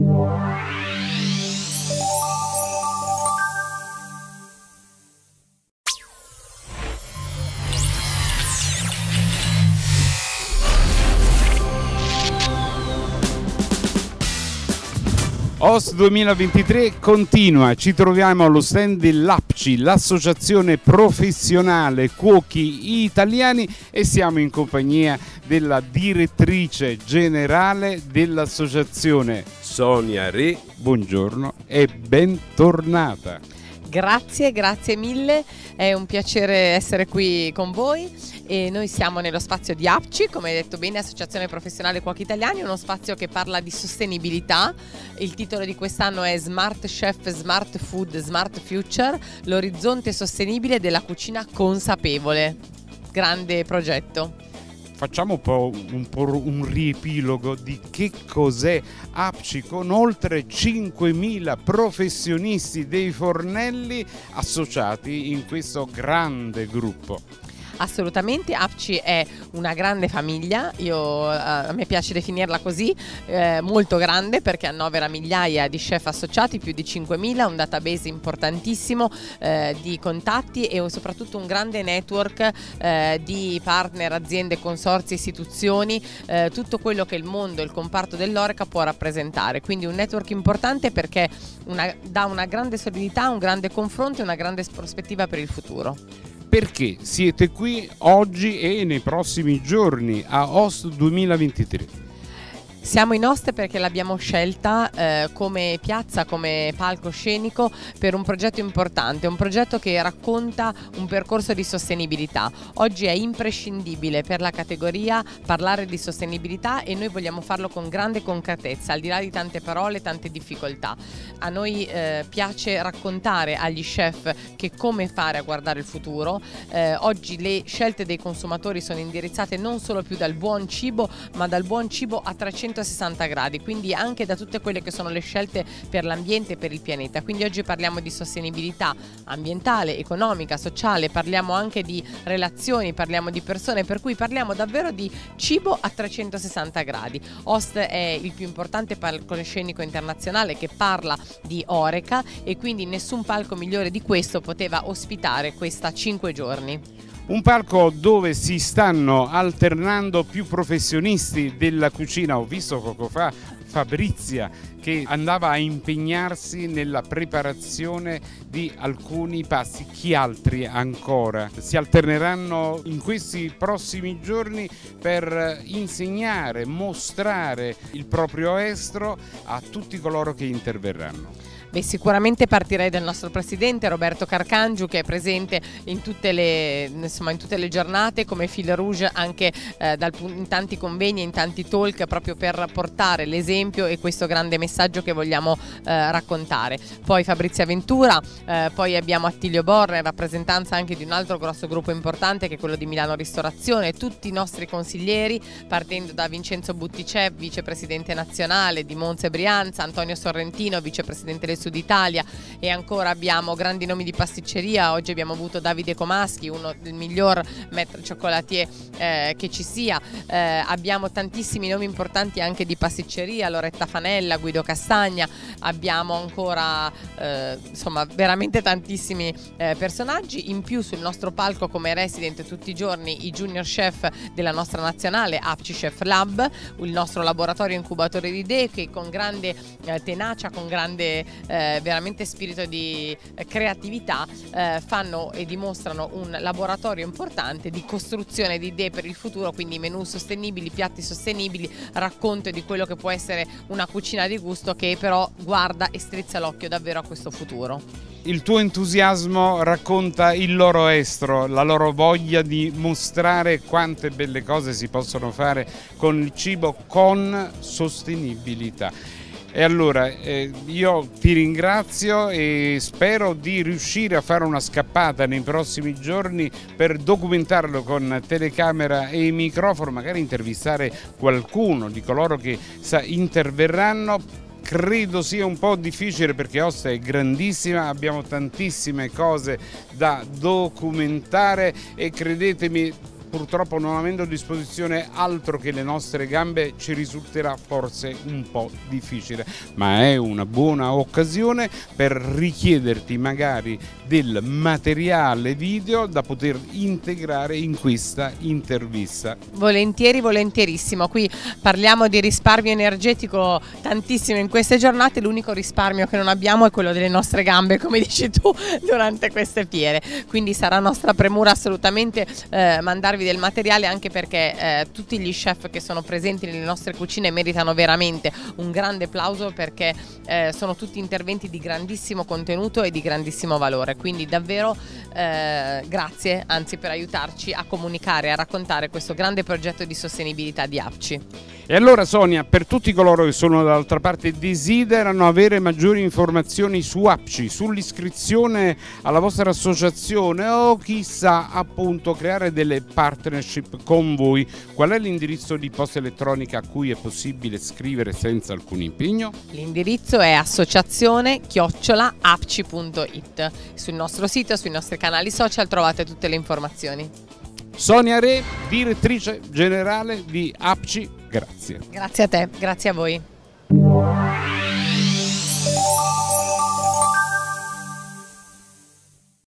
OST 2023 continua, ci troviamo allo stand dell'APCI, l'associazione professionale cuochi italiani, e siamo in compagnia della direttrice generale dell'associazione, Sonia Re. Buongiorno e bentornata. Grazie mille, è un piacere essere qui con voi e noi siamo nello spazio di APCI, come hai detto bene, Associazione Professionale Cuochi Italiani, uno spazio che parla di sostenibilità. Il titolo di quest'anno è Smart Chef, Smart Food, Smart Future, l'orizzonte sostenibile della cucina consapevole. Grande progetto. Facciamo un riepilogo di che cos'è APCI, con oltre 5.000 professionisti dei fornelli associati in questo grande gruppo. Assolutamente, APCI è una grande famiglia, a me piace definirla così, molto grande, perché annovera migliaia di chef associati, più di 5.000, un database importantissimo di contatti e soprattutto un grande network di partner, aziende, consorzi, istituzioni, tutto quello che il mondo, il comparto dell'Horeca può rappresentare. Quindi un network importante perché dà una grande solidità, un grande confronto e una grande prospettiva per il futuro. Perché siete qui oggi e nei prossimi giorni a OST 2023? Siamo in Host perché l'abbiamo scelta come piazza, come palcoscenico per un progetto importante, un progetto che racconta un percorso di sostenibilità. Oggi è imprescindibile per la categoria parlare di sostenibilità e noi vogliamo farlo con grande concretezza, al di là di tante parole, tante difficoltà. A noi piace raccontare agli chef che come fare a guardare il futuro. Oggi le scelte dei consumatori sono indirizzate non solo più dal buon cibo, ma dal buon cibo a 360 gradi, quindi anche da tutte quelle che sono le scelte per l'ambiente e per il pianeta. Quindi oggi parliamo di sostenibilità ambientale, economica, sociale, parliamo anche di relazioni, parliamo di persone, per cui parliamo davvero di cibo a 360 gradi. Host è il più importante palcoscenico internazionale che parla di Horeca e quindi nessun palco migliore di questo poteva ospitare questa 5 giorni. Un palco dove si stanno alternando più professionisti della cucina. Ho visto poco fa Fabrizia che andava a impegnarsi nella preparazione di alcuni pasti. Chi altri ancora si alterneranno in questi prossimi giorni per insegnare, mostrare il proprio estro a tutti coloro che interverranno? Beh, sicuramente partirei dal nostro presidente Roberto Carcangiu, che è presente in tutte le giornate come fil rouge, anche in tanti convegni, in tanti talk, proprio per portare l'esempio e questo grande messaggio che vogliamo raccontare. Poi Fabrizia Ventura, poi abbiamo Attilio Borra, in rappresentanza anche di un altro grosso gruppo importante che è quello di Milano Ristorazione, tutti i nostri consiglieri, partendo da Vincenzo Butticev, vicepresidente nazionale di Monza e Brianza, Antonio Sorrentino, vicepresidente del Sud Italia, e ancora abbiamo grandi nomi di pasticceria. Oggi abbiamo avuto Davide Comaschi, uno del miglior maître chocolatier che ci sia. Abbiamo tantissimi nomi importanti anche di pasticceria, Loretta Fanella, Guido Castagna, abbiamo ancora insomma veramente tantissimi personaggi. In più sul nostro palco come resident tutti i giorni i junior chef della nostra nazionale APCI Chef Lab, il nostro laboratorio incubatore di idee che con grande tenacia, con grande veramente spirito di creatività fanno e dimostrano un laboratorio importante di costruzione di idee per il futuro, quindi menù sostenibili, piatti sostenibili, racconto di quello che può essere una cucina di gusto che però guarda e strizza l'occhio davvero a questo futuro. Il tuo entusiasmo racconta il loro estro, la loro voglia di mostrare quante belle cose si possono fare con il cibo con sostenibilità. E allora io ti ringrazio e spero di riuscire a fare una scappata nei prossimi giorni per documentarlo con telecamera e microfono, magari intervistare qualcuno di coloro che interverranno. Credo sia un po' difficile perché Host è grandissima, abbiamo tantissime cose da documentare e credetemi, purtroppo non avendo a disposizione altro che le nostre gambe ci risulterà forse un po' difficile, ma è una buona occasione per richiederti magari del materiale video da poter integrare in questa intervista. Volentieri, volentierissimo. Qui parliamo di risparmio energetico tantissimo in queste giornate, l'unico risparmio che non abbiamo è quello delle nostre gambe, come dici tu, durante queste fiere, quindi sarà nostra premura assolutamente mandarvi del materiale, anche perché tutti gli chef che sono presenti nelle nostre cucine meritano veramente un grande applauso, perché sono tutti interventi di grandissimo contenuto e di grandissimo valore, quindi davvero grazie, anzi, per aiutarci a comunicare, a raccontare questo grande progetto di sostenibilità di APCI. E allora Sonia, per tutti coloro che sono dall'altra parte e desiderano avere maggiori informazioni su APCI, sull'iscrizione alla vostra associazione o chissà appunto creare delle partnership con voi, qual è l'indirizzo di posta elettronica a cui è possibile scrivere senza alcun impegno? L'indirizzo è associazione@apci.it. Sul nostro sito, sui nostri canali social trovate tutte le informazioni. Sonia Re, direttrice generale di APCI, grazie. Grazie a te, grazie a voi.